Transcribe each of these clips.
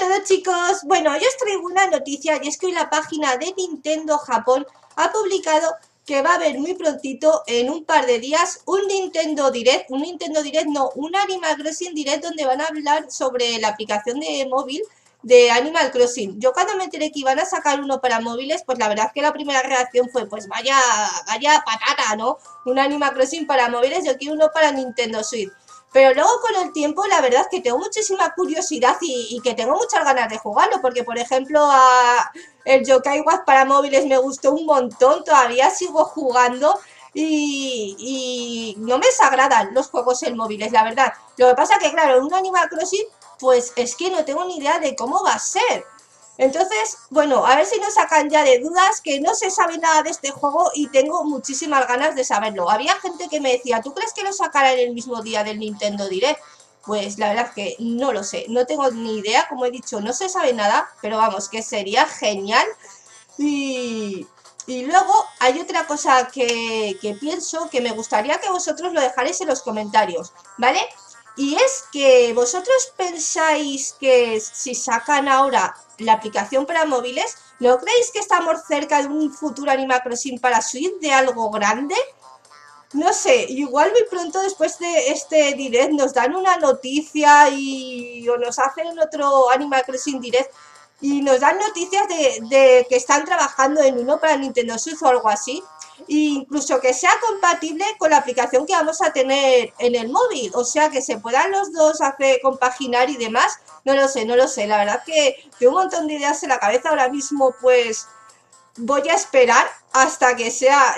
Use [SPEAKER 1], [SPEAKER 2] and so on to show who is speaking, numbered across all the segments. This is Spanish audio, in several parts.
[SPEAKER 1] todo, chicos. Bueno, yo os traigo una noticia y es que hoy la página de Nintendo Japón ha publicado que va a haber muy prontito, en un par de días, un Nintendo Direct, un Animal Crossing Direct donde van a hablar sobre la aplicación de móvil de Animal Crossing. Yo cuando me enteré que iban a sacar uno para móviles, pues la verdad es que la primera reacción fue, pues vaya patata, ¿no? Un Animal Crossing para móviles, yo quiero uno para Nintendo Switch. Pero luego con el tiempo la verdad es que tengo muchísima curiosidad y que tengo muchas ganas de jugarlo, porque por ejemplo el Yokai Watch para móviles me gustó un montón, todavía sigo jugando y no me desagradan los juegos en móviles, la verdad. Lo que pasa que claro, en un Animal Crossing pues es que no tengo ni idea de cómo va a ser. Entonces, bueno, a ver si nos sacan ya de dudas, que no se sabe nada de este juego y tengo muchísimas ganas de saberlo. Había gente que me decía, ¿tú crees que lo sacarán el mismo día del Nintendo Direct? Pues la verdad es que no lo sé, no tengo ni idea, como he dicho, no se sabe nada, pero vamos, que sería genial. Y luego hay otra cosa que pienso que me gustaría que vosotros lo dejarais en los comentarios, ¿vale? Y es que vosotros pensáis que si sacan ahora la aplicación para móviles, ¿no creéis que estamos cerca de un futuro Animal Crossing para Switch de algo grande? No sé, igual muy pronto después de este direct nos dan una noticia o nos hacen otro Animal Crossing Direct y nos dan noticias de que están trabajando en uno para Nintendo Switch o algo así. E incluso que sea compatible con la aplicación que vamos a tener en el móvil, o sea que se puedan los dos hacer compaginar y demás. No lo sé, no lo sé, la verdad que tengo un montón de ideas en la cabeza ahora mismo, pues voy a esperar hasta que sea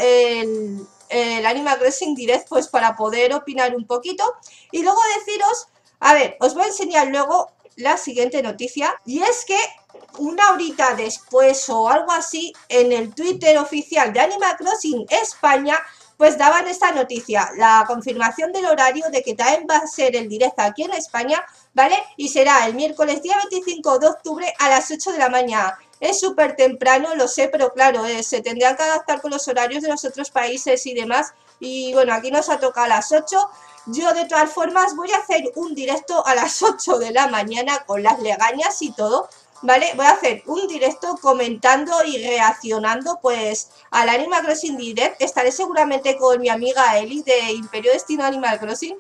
[SPEAKER 1] el Animal Crossing Direct, pues para poder opinar un poquito y luego deciros, a ver, os voy a enseñar luego la siguiente noticia, y es que una horita después o algo así, en el Twitter oficial de Animal Crossing España, pues daban esta noticia, la confirmación del horario de que también va a ser el directo aquí en España, ¿vale? Y será el miércoles día 25 de octubre a las 8 de la mañana. Es súper temprano, lo sé, pero claro, se tendrían que adaptar con los horarios de los otros países y demás. Y bueno, aquí nos ha tocado a las 8. Yo de todas formas voy a hacer un directo a las 8 de la mañana con las legañas y todo, ¿vale? Voy a hacer un directo comentando y reaccionando pues al Animal Crossing Direct. Estaré seguramente con mi amiga Eli de Imperio Destino Animal Crossing.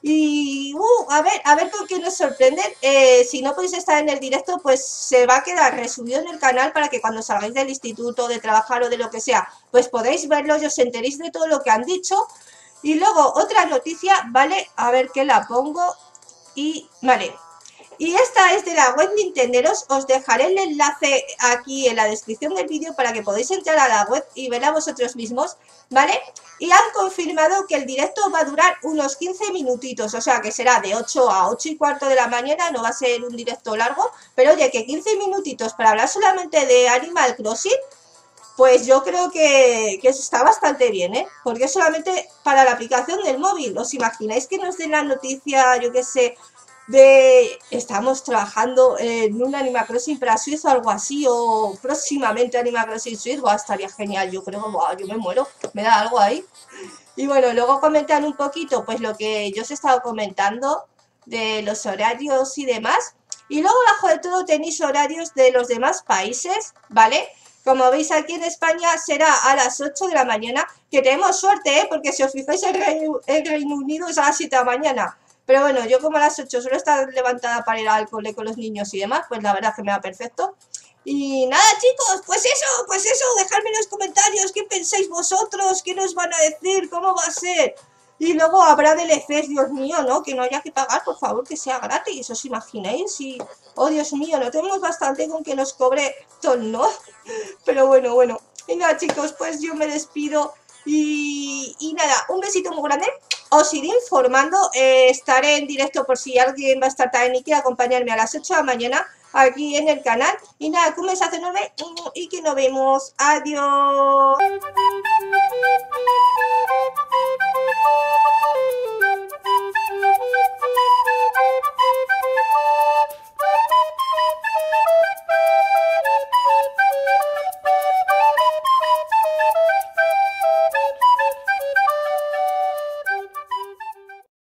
[SPEAKER 1] Y a ver con qué nos sorprenden. Si no podéis estar en el directo, pues se va a quedar resubido en el canal para que cuando salgáis del instituto, de trabajar o de lo que sea, pues podéis verlo y os enteréis de todo lo que han dicho. Y luego otra noticia, ¿vale? A ver qué la pongo. Y vale. Y esta es de la web Nintenderos. Os dejaré el enlace aquí en la descripción del vídeo para que podáis entrar a la web y verla vosotros mismos, ¿vale? Y han confirmado que el directo va a durar unos 15 minutitos, o sea que será de 8 a 8 y cuarto de la mañana, no va a ser un directo largo, pero oye, que 15 minutitos para hablar solamente de Animal Crossing, pues yo creo que eso está bastante bien, ¿eh? Porque es solamente para la aplicación del móvil. ¿Os imagináis que nos den la noticia, yo qué sé, de estamos trabajando en un Animal Crossing para Switch o algo así, o próximamente Animal Crossing Switch? Buah, estaría genial, yo creo, buah, yo me muero, me da algo ahí. Y bueno, luego comentan un poquito pues lo que yo os he estado comentando de los horarios y demás. Y luego abajo de todo tenéis horarios de los demás países, ¿vale? Como veis aquí en España será a las 8 de la mañana, que tenemos suerte, ¿eh? Porque si os fijáis el Reino Unido es a las 7 de la mañana. Pero bueno, yo como a las 8 suelo estar levantada para ir al cole con los niños y demás, pues la verdad es que me va perfecto. Y nada, chicos, pues eso, dejadme en los comentarios qué pensáis vosotros, qué nos van a decir, cómo va a ser. Y luego habrá DLCs, Dios mío, ¿no? Que no haya que pagar, por favor, que sea gratis, ¿os imagináis? Y, oh, Dios mío, no tenemos bastante con que nos cobre Ton, ¿no? Pero bueno. Y nada, chicos, pues yo me despido. Y nada, un besito muy grande. Os iré informando, estaré en directo por si alguien va a estar también y quiere acompañarme a las 8 de la mañana aquí en el canal. Y nada, un besazo enorme y que nos vemos. Adiós.